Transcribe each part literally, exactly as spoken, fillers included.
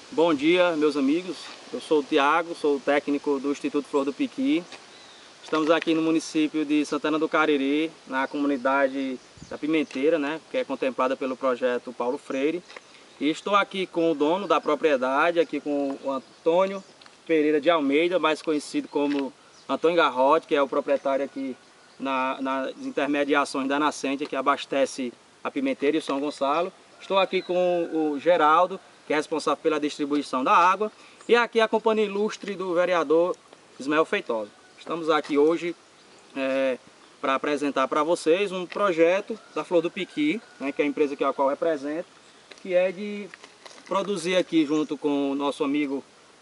Bom dia, meus amigos. Eu sou o Tiago, sou o técnico do Instituto Flor do Piqui. Estamos aqui no município de Santana do Cariri, na comunidade da Pimenteira, né, que é contemplada pelo projeto Paulo Freire. E estou aqui com o dono da propriedade, aqui com o Antônio Pereira de Almeida, mais conhecido como Antônio Garrote, que é o proprietário aqui na, nas intermediações da nascente, que abastece a Pimenteira e o São Gonçalo. Estou aqui com o Geraldo, que é responsável pela distribuição da água, e aqui a companhia ilustre do vereador Ismael Feitosa. Estamos aqui hoje é, para apresentar para vocês um projeto da Flor do Piqui, né, que é a empresa que a qual eu represento, que é de produzir aqui junto com o nosso amigo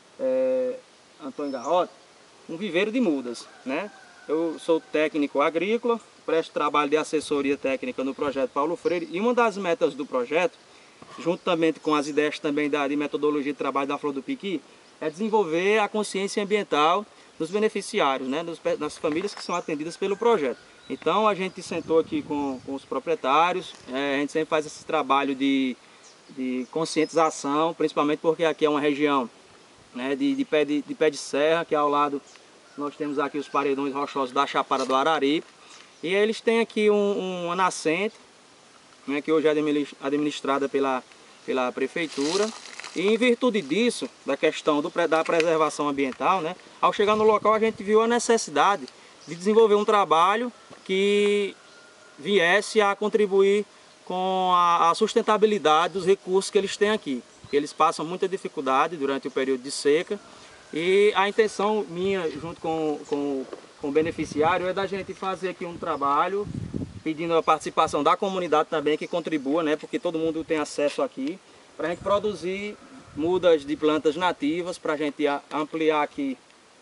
é, Antônio Garrote, um viveiro de mudas, né? Eu sou técnico agrícola, presto trabalho de assessoria técnica no projeto Paulo Freire, e uma das metas do projeto, juntamente com as ideias também da, de metodologia de trabalho da Flor do Piqui, é desenvolver a consciência ambiental dos beneficiários, né, dos, das famílias que são atendidas pelo projeto. Então a gente sentou aqui com, com os proprietários, é, a gente sempre faz esse trabalho de, de conscientização, principalmente porque aqui é uma região, né, de, de, pé de, de pé de serra, que ao lado nós temos aqui os paredões rochosos da Chapada do Araripe, e eles têm aqui um, uma nascente, né, que hoje é administrada pela, pela prefeitura, e em virtude disso, da questão do, da preservação ambiental, né, ao chegar no local a gente viu a necessidade de desenvolver um trabalho que viesse a contribuir com a, a sustentabilidade dos recursos que eles têm aqui. Eles passam muita dificuldade durante o período de seca, e a intenção minha, junto com, com, com o beneficiário, é da gente fazer aqui um trabalho pedindo a participação da comunidade também, que contribua, né, porque todo mundo tem acesso aqui, para a gente produzir mudas de plantas nativas, para a gente ampliar aqui,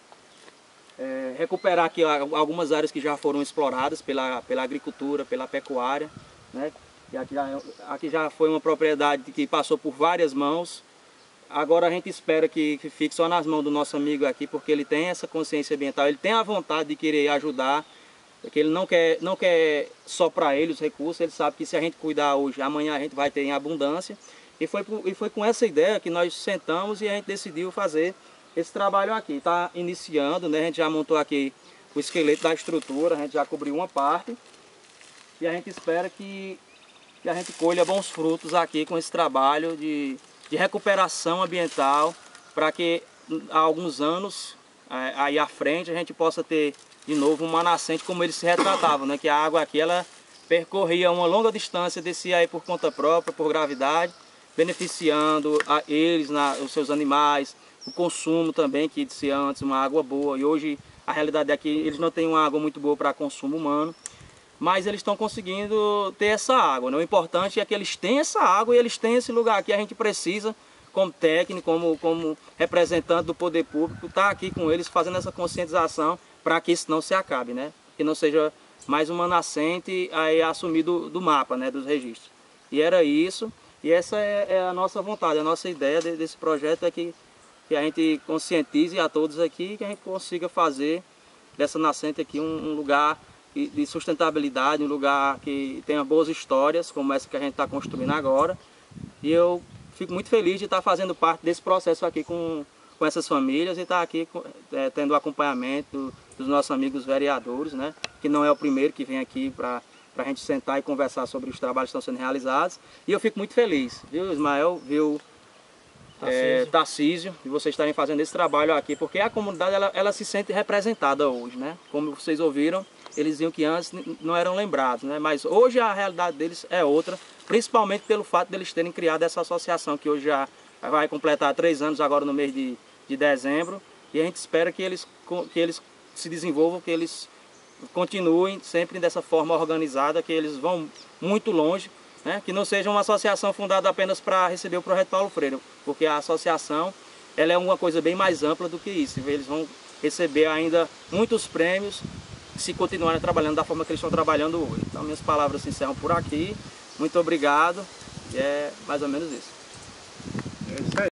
é, recuperar aqui algumas áreas que já foram exploradas pela, pela agricultura, pela pecuária, né, e aqui já, aqui já foi uma propriedade que passou por várias mãos. Agora a gente espera que, que fique só nas mãos do nosso amigo aqui, porque ele tem essa consciência ambiental, ele tem a vontade de querer ajudar, porque ele não quer, não quer só para ele os recursos, ele sabe que se a gente cuidar hoje, amanhã a gente vai ter em abundância. E foi, e foi com essa ideia que nós sentamos e a gente decidiu fazer esse trabalho aqui. Está iniciando, né? A gente já montou aqui o esqueleto da estrutura, a gente já cobriu uma parte, e a gente espera que, que a gente colha bons frutos aqui com esse trabalho de, de recuperação ambiental, para que há alguns anos aí à frente a gente possa ter de novo uma nascente como eles se retratavam, né? Que a água aqui ela percorria uma longa distância, descia aí por conta própria, por gravidade, beneficiando a eles, na, os seus animais, o consumo também, que descia antes uma água boa, e hoje a realidade é que eles não têm uma água muito boa para consumo humano, mas eles estão conseguindo ter essa água, né? O importante é que eles têm essa água e eles têm esse lugar aqui. A gente precisa, como técnico, como, como representante do poder público, estar aqui com eles fazendo essa conscientização para que isso não se acabe, né? Que não seja mais uma nascente aí assumir do, do mapa, né, dos registros. E era isso, e essa é, é a nossa vontade, a nossa ideia de, desse projeto é que, que a gente conscientize a todos aqui, que a gente consiga fazer dessa nascente aqui um, um lugar de sustentabilidade, um lugar que tenha boas histórias, como essa que a gente está construindo agora. E eu fico muito feliz de estar fazendo parte desse processo aqui com, com essas famílias e estar aqui é, tendo o acompanhamento dos nossos amigos vereadores, né, que não é o primeiro que vem aqui para a gente sentar e conversar sobre os trabalhos que estão sendo realizados. E eu fico muito feliz, viu, Ismael, viu, é, Tarcísio, de vocês estarem fazendo esse trabalho aqui, porque a comunidade ela, ela se sente representada hoje, né? Como vocês ouviram, eles diziam que antes não eram lembrados, né? Mas hoje a realidade deles é outra, principalmente pelo fato deles terem criado essa associação, que hoje já vai completar três anos agora no mês de, de dezembro, e a gente espera que eles, que eles se desenvolvam, que eles continuem sempre dessa forma organizada, que eles vão muito longe, né? Que não seja uma associação fundada apenas para receber o projeto Paulo Freire, porque a associação ela é uma coisa bem mais ampla do que isso. Eles vão receber ainda muitos prêmios se continuarem trabalhando da forma que eles estão trabalhando hoje. Então minhas palavras se encerram por aqui. Muito obrigado. E é mais ou menos isso.